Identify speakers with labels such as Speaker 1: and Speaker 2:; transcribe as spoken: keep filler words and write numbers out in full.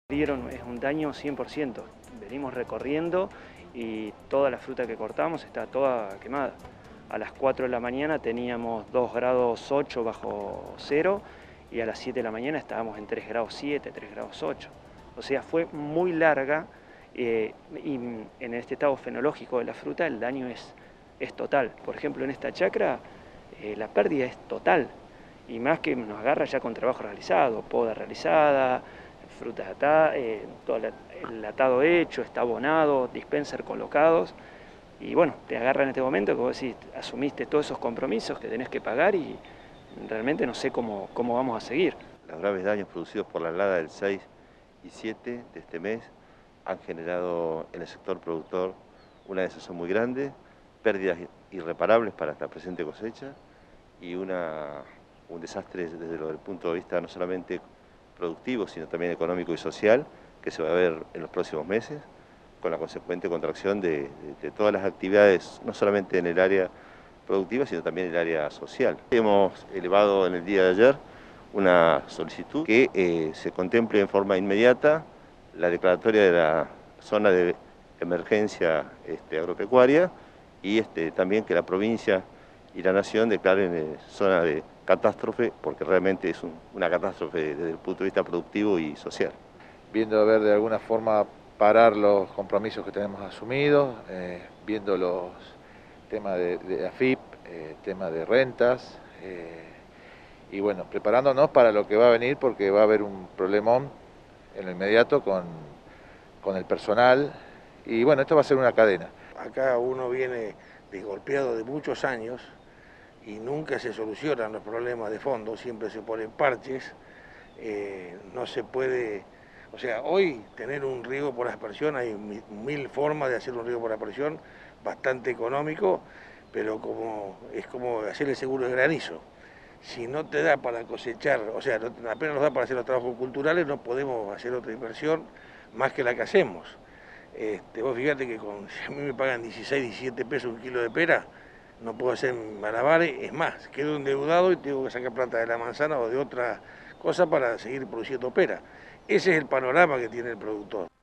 Speaker 1: Dieron es un daño cien por ciento. Venimos recorriendo y toda la fruta que cortamos está toda quemada. A las cuatro de la mañana teníamos dos grados ocho bajo cero y a las siete de la mañana estábamos en tres grados siete, tres grados ocho. O sea, fue muy larga eh, y en este estado fenológico de la fruta el daño es, es total. Por ejemplo, en esta chacra eh, la pérdida es total y más que nos agarra ya con trabajo realizado, poda realizada, frutas atadas, eh, todo el atado hecho, está abonado, dispenser colocados y bueno, te agarra en este momento que vos decís, asumiste todos esos compromisos que tenés que pagar y realmente no sé cómo, cómo vamos a seguir.
Speaker 2: Los graves daños producidos por la helada del seis y siete de este mes han generado en el sector productor una desazón muy grande, pérdidas irreparables para esta presente cosecha y una, un desastre desde el punto de vista no solamente productivo, sino también económico y social, que se va a ver en los próximos meses, con la consecuente contracción de, de, de todas las actividades, no solamente en el área productiva, sino también en el área social. Hemos elevado en el día de ayer una solicitud que eh, se contemple en forma inmediata la declaratoria de la zona de emergencia este, agropecuaria y este, también que la provincia y la nación declaren eh, zona de catástrofe, porque realmente es un, una catástrofe desde el punto de vista productivo y social.
Speaker 3: Viendo a ver de alguna forma parar los compromisos que tenemos asumidos, eh, viendo los temas de, de A F I P, eh, temas de rentas, eh, y bueno, preparándonos para lo que va a venir, porque va a haber un problemón en el inmediato con, con el personal, y bueno, esto va a ser una cadena.
Speaker 4: Acá uno viene desgolpeado de muchos años y nunca se solucionan los problemas de fondo, siempre se ponen parches, eh, no se puede, o sea, hoy tener un riego por aspersión, hay mil formas de hacer un riego por aspersión, bastante económico, pero como es como hacer el seguro de granizo. Si no te da para cosechar, o sea, no, apenas nos da para hacer los trabajos culturales, no podemos hacer otra inversión más que la que hacemos. Este, vos fíjate que con, si a mí me pagan dieciséis, diecisiete pesos un kilo de pera, no puedo hacer malabares, es más, quedo endeudado y tengo que sacar plata de la manzana o de otra cosa para seguir produciendo pera. Ese es el panorama que tiene el productor.